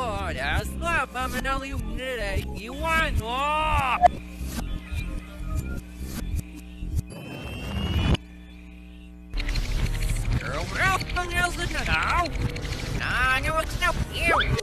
Ora, slava me na limonera e o ano! Eu Ruff eles não! Não, eu não eu!